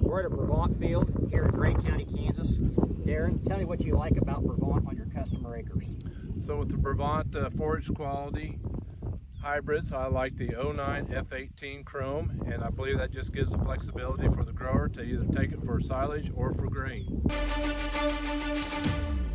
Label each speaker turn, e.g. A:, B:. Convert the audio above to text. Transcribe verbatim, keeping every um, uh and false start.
A: We're at a Brevant field here in Grant County, Kansas. Darren, tell me what you like about Brevant on your customer acres.
B: So with the Brevant uh, Forage Quality hybrids, I like the oh nine F eighteen Chrome, and I believe that just gives the flexibility for the grower to either take it for silage or for grain.